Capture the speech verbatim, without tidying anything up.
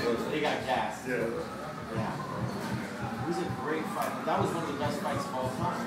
They got gassed. Yeah. Yeah. It was a great fight. That was one of the best fights of all time.